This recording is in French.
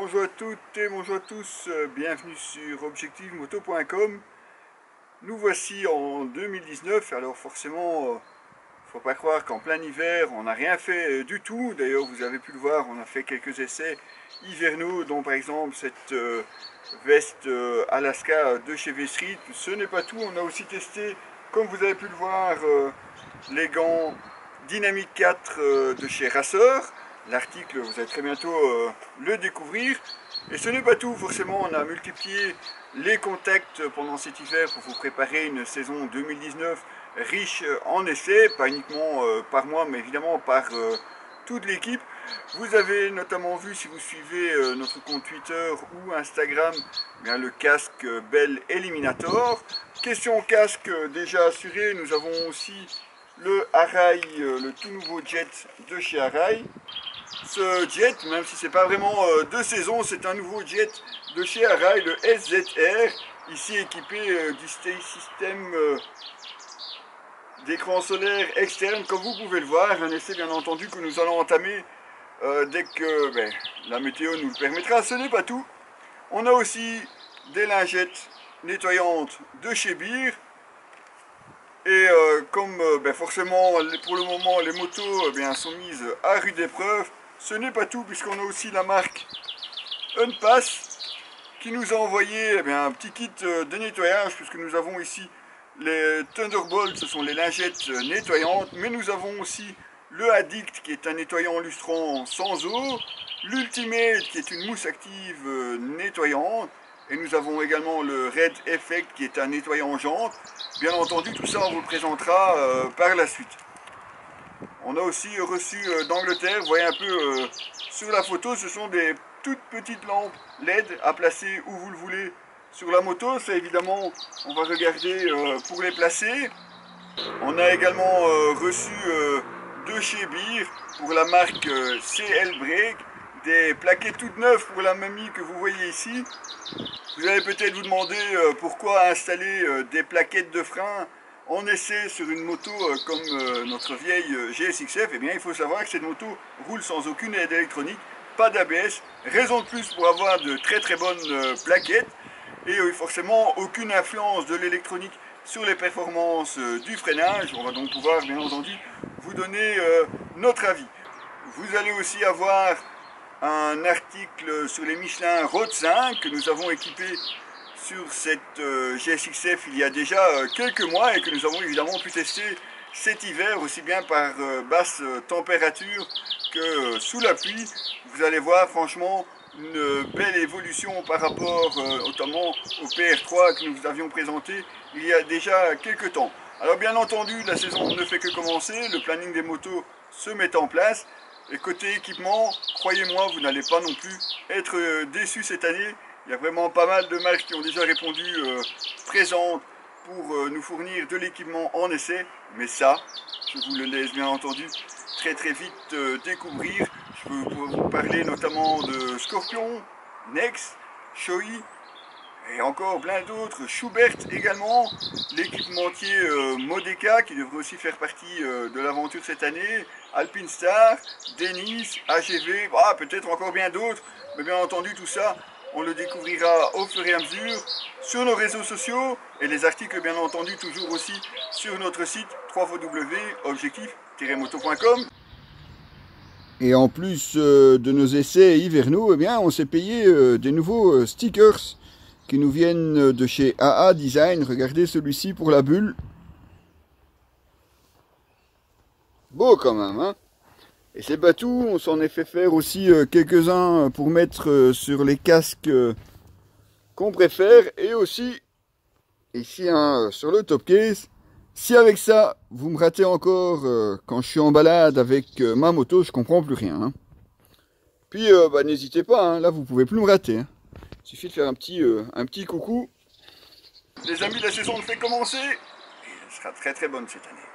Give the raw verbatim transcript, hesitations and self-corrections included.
bonjour à toutes et bonjour à tous, bienvenue sur objectif moto point com. Nous voici en deux mille dix-neuf, alors forcément, euh, faut pas croire qu'en plein hiver, on n'a rien fait du tout. D'ailleurs, vous avez pu le voir, on a fait quelques essais hivernaux, dont par exemple cette euh, veste euh, Alaska de chez V-Street. Ce n'est pas tout, on a aussi testé, comme vous avez pu le voir, euh, les gants Dynamic quatre euh, de chez Racer. L'article, vous allez très bientôt euh, le découvrir. Et ce n'est pas tout, forcément, on a multiplié les contacts pendant cet hiver pour vous préparer une saison deux mille dix-neuf riche en essais, pas uniquement euh, par moi, mais évidemment par euh, toute l'équipe. Vous avez notamment vu, si vous suivez euh, notre compte Twitter ou Instagram, bien, le casque Bell Eliminator. Question casque déjà assuré, nous avons aussi le Arai, euh, le tout nouveau jet de chez Arai. Ce jet, même si c'est pas vraiment euh, de saison, c'est un nouveau jet de chez Arai, le S Z R, ici équipé euh, du système euh, d'écran solaire externe, comme vous pouvez le voir. Un essai bien entendu que nous allons entamer euh, dès que ben, la météo nous le permettra. Ce n'est pas tout, on a aussi des lingettes nettoyantes de chez Beer. Et euh, comme euh, ben forcément pour le moment les motos eh bien, sont mises à rude épreuve, ce n'est pas tout, puisqu'on a aussi la marque Unpass qui nous a envoyé eh bien, un petit kit de nettoyage, puisque nous avons ici les Thunderbolt, ce sont les lingettes nettoyantes, mais nous avons aussi le Addict qui est un nettoyant lustrant sans eau, l'Ultimate qui est une mousse active nettoyante, et nous avons également le Red Effect qui est un nettoyant jante. Bien entendu, tout ça on vous le présentera euh, par la suite. On a aussi reçu euh, d'Angleterre, vous voyez un peu euh, sur la photo, ce sont des toutes petites lampes L E D à placer où vous le voulez sur la moto. Ça évidemment, on va regarder euh, pour les placer. On a également euh, reçu euh, de chez Beer pour la marque euh, C L Break des plaquettes toutes neuves pour la mamie que vous voyez ici. Vous allez peut-être vous demander euh, pourquoi installer euh, des plaquettes de frein en essai sur une moto euh, comme euh, notre vieille euh, G S X F. Eh bien, il faut savoir que cette moto roule sans aucune aide électronique, pas d'A B S, raison de plus pour avoir de très très bonnes euh, plaquettes, et euh, forcément aucune influence de l'électronique sur les performances euh, du freinage. On va donc pouvoir bien entendu vous donner euh, notre avis. Vous allez aussi avoir un article sur les Michelin Road cinq que nous avons équipé sur cette euh, G S X F il y a déjà euh, quelques mois, et que nous avons évidemment pu tester cet hiver, aussi bien par euh, basse euh, température que euh, sous la pluie. Vous allez voir franchement une belle évolution par rapport euh, notamment au P R trois que nous vous avions présenté il y a déjà quelques temps. Alors bien entendu, la saison ne fait que commencer, le planning des motos se met en place, et côté équipement, croyez-moi, vous n'allez pas non plus être euh, déçus cette année. Il y a vraiment pas mal de marques qui ont déjà répondu euh, présentes pour euh, nous fournir de l'équipement en essai. Mais ça, je vous le laisse bien entendu très très vite euh, découvrir. Je peux vous parler notamment de Scorpion, Nex, Shoei et encore plein d'autres. Schubert également, l'équipementier euh, Modeka qui devrait aussi faire partie euh, de l'aventure cette année, Alpine Star, Dennis, A G V, ah, peut-être encore bien d'autres. Mais bien entendu tout ça, on le découvrira au fur et à mesure sur nos réseaux sociaux, et les articles bien entendu toujours aussi sur notre site w w w point objectif tiret moto point com. Et en plus euh, de nos essais hivernaux, eh bien, on s'est payé euh, des nouveaux euh, stickers qui nous viennent de chez A A Design. Regardez celui-ci pour la bulle. Beau quand même, hein? Et c'est pas tout, on s'en est fait faire aussi euh, quelques-uns pour mettre euh, sur les casques euh, qu'on préfère, et aussi ici hein, sur le top case. Si avec ça vous me ratez encore euh, quand je suis en balade avec euh, ma moto, je comprends plus rien. Hein. Puis euh, bah, n'hésitez pas, hein, là vous pouvez plus me rater. Hein. Il suffit de faire un petit, euh, un petit coucou. Les amis, la saison ne fait commencer, et elle sera très très bonne cette année.